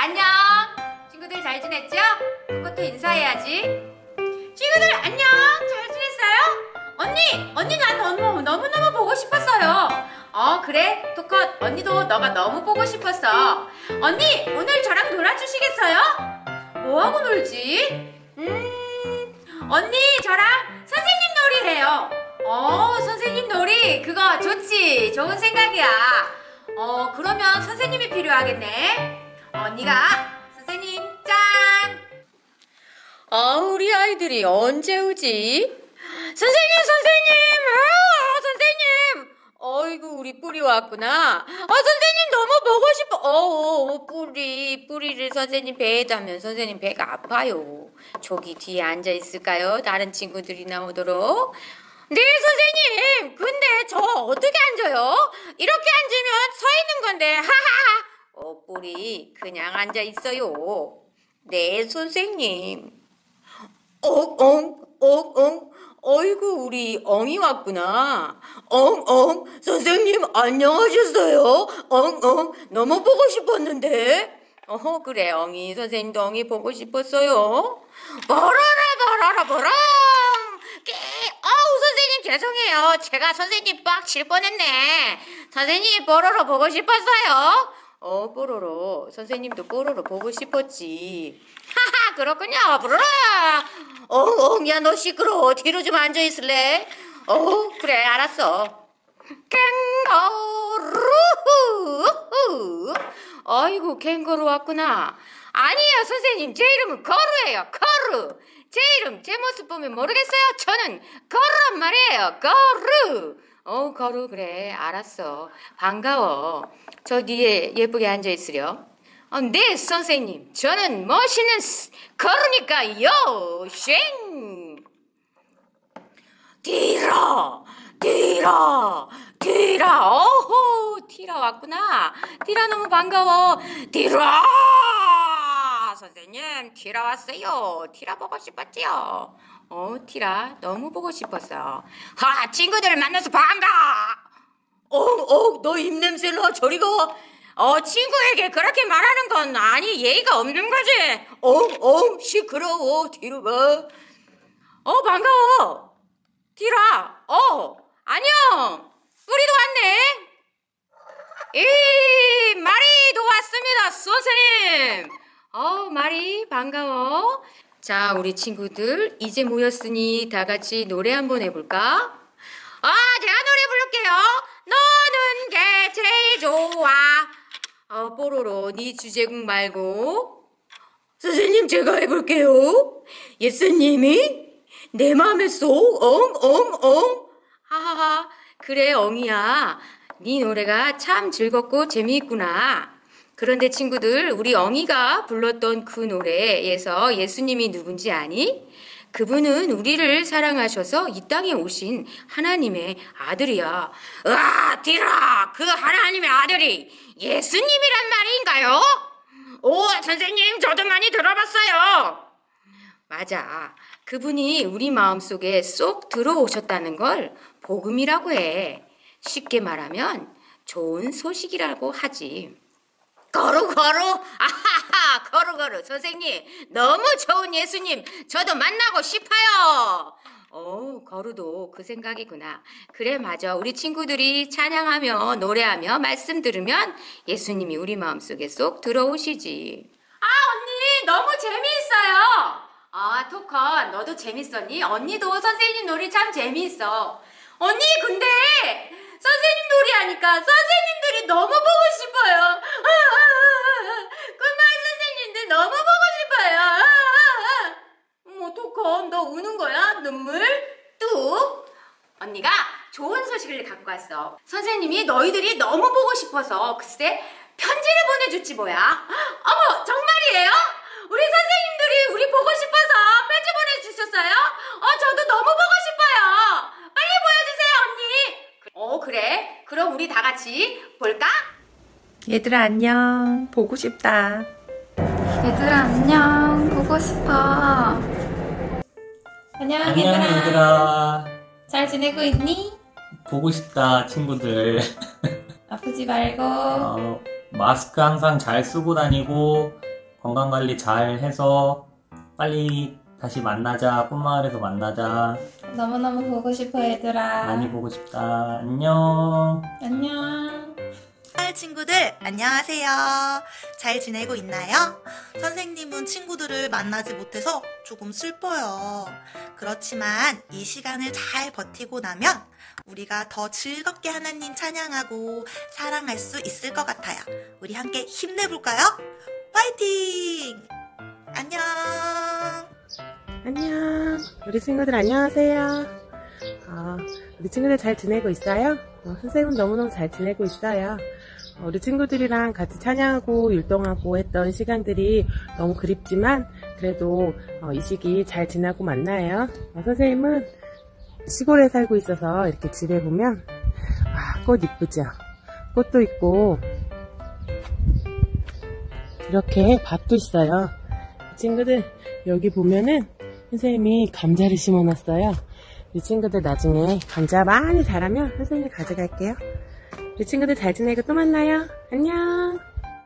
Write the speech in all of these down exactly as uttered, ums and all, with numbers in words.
안녕. 친구들 잘 지냈죠? 그것도 인사해야지. 친구들 안녕. 잘 지냈어요? 언니! 언니 난 너무, 너무너무 보고 싶었어요. 어 그래? 토컷 언니도 너가 너무 보고 싶었어. 언니 오늘 저랑 놀아주시겠어요? 뭐하고 놀지? 음... 언니 저랑 선생님 놀이 해요. 어 선생님 놀이 그거 좋지. 좋은 생각이야. 어 그러면 선생님이 필요하겠네. 언니가 선생님 짠. 아 우리 아이들이 언제 오지? 선생님 선생님 아 선생님 어이구 우리 뿌리 왔구나. 아 선생님 너무 보고 싶어. 어 뿌리 뿌리를 선생님 배에 다면 선생님 배가 아파요. 저기 뒤에 앉아 있을까요? 다른 친구들이 나오도록. 네 선생님 근데 저 어떻게 앉아요? 이렇게 앉으면 서 있는 건데 하하하. 어 뿌리 그냥 앉아 있어요. 네 선생님. 엉엉 엉엉 어이구 우리 엉이 왔구나. 엉엉 선생님 안녕하셨어요? 엉엉 너무 보고 싶었는데. 어허 그래 엉이 선생님도 엉이 보고 싶었어요. 버라라 버라라 버랑 끼 아우 선생님 죄송해요. 제가 선생님 빡 칠 뻔했네. 선생님 뽀로로 보고 싶었어요. 어 뽀로로 선생님도 뽀로로 보고 싶었지. 하하 그렇군요. 부르르 엉엉 야 너 시끄러워. 뒤로 좀 앉아있을래? 어 그래 알았어. 캥거루 아이고 캥거루 왔구나. 아니에요 선생님 제 이름은 거루예요. 거루. 제 이름 제 모습 보면 모르겠어요? 저는 거루란 말이에요. 거루. 어 거루 그래 알았어. 반가워. 저 뒤에 예쁘게 앉아있으려. 어, 네 선생님 저는 멋있는 거루니까요. 쉥 티라 티라 티라 어호 티라 왔구나. 티라 너무 반가워. 티라 선생님 티라 왔어요. 티라 보고 싶었지요. 어 티라 너무 보고 싶었어. 하 친구들 만나서 반가. 어어 너 입냄새나 저리 가. 어 친구에게 그렇게 말하는 건 아니 예의가 없는 거지. 어어 시끄러워 뒤로 가. 어 반가워 티라. 어 안녕 뿌리도 왔네. 이 마리도 왔습니다 선생님. 어 마리 반가워. 자 우리 친구들 이제 모였으니 다 같이 노래 한번 해볼까? 아 제가 노래 부를게요. 너는 게 제일 좋아. 어 뽀로로 네 주제곡 말고. 선생님 제가 해볼게요. 예수님이 내 맘에 쏙 엉엉엉. 하하하 그래 엉이야 네 노래가 참 즐겁고 재미있구나. 그런데 친구들 우리 엉이가 불렀던 그 노래에서 예수님이 누군지 아니? 그분은 우리를 사랑하셔서 이 땅에 오신 하나님의 아들이야. 으아 디라 그 하나님의 아들이 예수님이란 말인가요? 오 선생님 저도 많이 들어봤어요. 맞아 그분이 우리 마음속에 쏙 들어오셨다는 걸 복음이라고 해. 쉽게 말하면 좋은 소식이라고 하지. 거루 거루 아하하 거루 거루 선생님 너무 좋은 예수님 저도 만나고 싶어요. 어 거루도 그 생각이구나. 그래 맞아 우리 친구들이 찬양하며 노래하며 말씀 들으면 예수님이 우리 마음속에 쏙 들어오시지. 아 언니 너무 재미있어요. 아 토컨 너도 재밌었니? 언니도 선생님 놀이 참 재미있어. 언니 근데 선생님 놀이 하니까 선생님들이 너무 보고 싶어요. 아, 아, 아, 굿마이 선생님들 너무 보고 싶어요. 아, 아, 아. 어떡하 너 우는 거야? 눈물? 뚝. 언니가 좋은 소식을 갖고 왔어. 선생님이 너희들이 너무 보고 싶어서 글쎄 편지를 보내줬지 뭐야. 어머 정말이에요? 우리 선생님들이 우리 보고 싶어서 편지 보내주셨어요? 어 저도 너무 보고 싶어요. 빨리 보여주세요 언니. 어 그래 그럼 우리 다 같이 볼까? 얘들아 안녕 보고 싶다. 얘들아 안녕 보고 싶어. 안녕, 안녕 얘들아. 얘들아. 잘 지내고 있니? 보고 싶다 친구들. 아프지 말고. 어, 마스크 항상 잘 쓰고 다니고 건강관리 잘 해서 빨리 다시 만나자. 꽃마을에서 만나자. 너무너무 보고 싶어 얘들아. 많이 보고 싶다. 안녕. 안녕. 할 친구들 안녕하세요. 잘 지내고 있나요? 선생님은 친구들을 만나지 못해서 조금 슬퍼요. 그렇지만 이 시간을 잘 버티고 나면 우리가 더 즐겁게 하나님 찬양하고 사랑할 수 있을 것 같아요. 우리 함께 힘내볼까요? 화이팅! 안녕. 안녕. 우리 친구들 안녕하세요. 어, 우리 친구들 잘 지내고 있어요? 어, 선생님은 너무너무 잘 지내고 있어요. 어, 우리 친구들이랑 같이 찬양하고 율동하고 했던 시간들이 너무 그립지만 그래도 어, 이 시기 잘 지나고 만나요. 어, 선생님은 시골에 살고 있어서 이렇게 집에 보면 와, 꽃 이쁘죠? 꽃도 있고 이렇게 밭도 있어요. 친구들 여기 보면은 선생님이 감자를 심어놨어요. 이 친구들 나중에 감자 많이 자라면 선생님이 가져갈게요. 우리 친구들 잘 지내고 또 만나요. 안녕.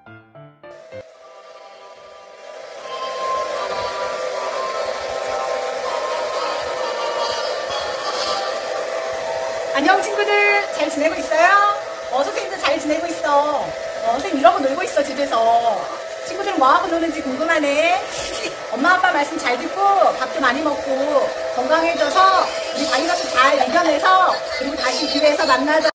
안녕 친구들 잘 지내고 있어요? 어 선생님도 잘 지내고 있어. 어, 선생님 이러고 놀고 있어 집에서. 친구들은 뭐하고 노는지 궁금하네. 엄마 아빠 말씀 잘 듣고 밥도 많이 먹고 건강해져서 우리 바이러스 잘 이겨내서 그리고 다시 교회에서 만나자.